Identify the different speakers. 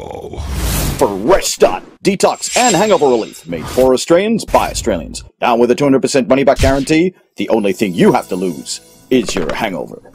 Speaker 1: Fresh Start Detox and Hangover Relief, made for Australians by Australians. Now with a 200% money back guarantee, the only thing you have to lose is your hangover.